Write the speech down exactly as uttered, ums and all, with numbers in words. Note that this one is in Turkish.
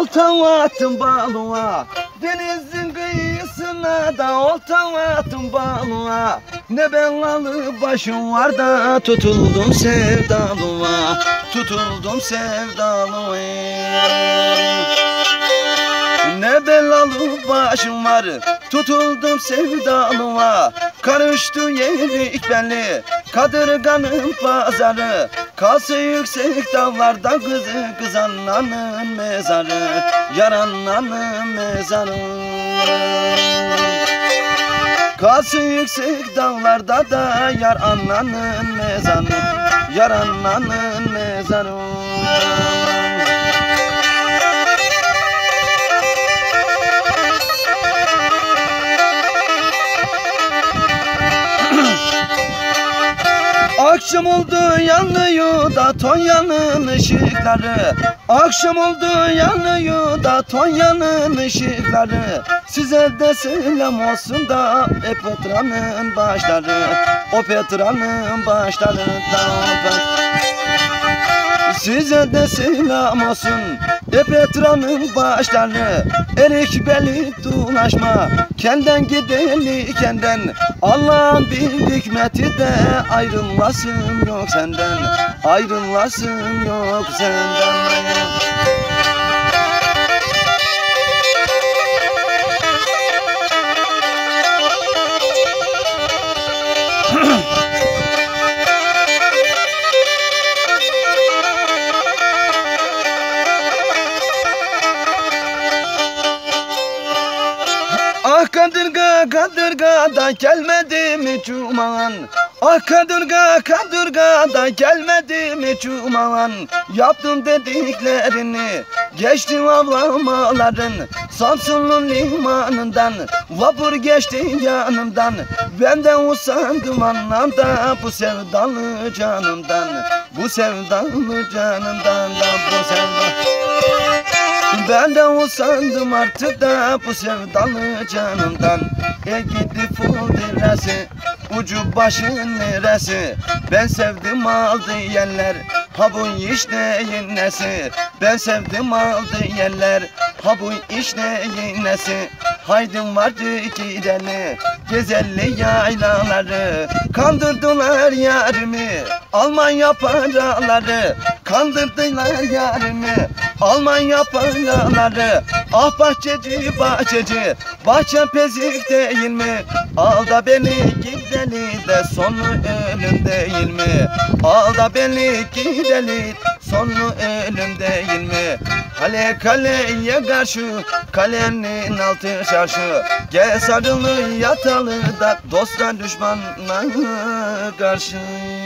olta attım balığa, denizin kıyısına da olta attım balığa. Ne belalı başım var da tutuldum sevdalığa, tutuldum sevdalığa. Ne belalı başım var, tutuldum sevdalığa. Karıştı yerik belli, kadırganın pazarı. Kalsı yüksek dağlarda kızı kız ananın mezarı, yar ananın mezarı. Kalsı yüksek dağlarda da yar ananın mezarı, yar ananın mezarı. Akşam oldu yanıyor da Tonya'nın ışıkları. Akşam oldu yanıyor da Tonya'nın ışıkları. Size de selam olsun da e Petra'nın başları, o Petra'nın başları da. Size de selam olsun e Petra'nın başları. Erik beli dolaşma, kenden gideli kenden. Allah'ın bir hikmeti de ayrılmasın yok senden, ayrılmasın yok senden. Ah kadırga kadırga da gelmedi mi cuman? Ah kadırga kadırga da gelmedi mi cuman? Yaptım dediklerini, geçtim avlamaların. Samsun'un limanından vapur geçti yanımdan. Ben de usandım anlamda bu sevdalı canımdan, bu sevdalı canımdan da bu sevdalı. Ben de usandım artık da bu sevdalı canımdan. E gitti ful diresi, ucu başın neresi? Ben sevdim aldı yerler, ha bu iş neyin nesi? Ben sevdim aldı yerler, ha bu iş neyin nesi? Haydin vardı gidelim gezelli yaylaları. Kandırdılar yarimi, Almanya paraları. Kandırdılar yarimi, Almanya paraları. Ah bahçeci bahçeci, bahçem pezik değil mi? Al da beni gideli de sonu ölüm değil mi? Al da beni gideli sonu ölüm değil mi? Kale kaleye karşı, kalenin altı çarşı. Gel sarılı yatalı da dostlar düşmanla karşı.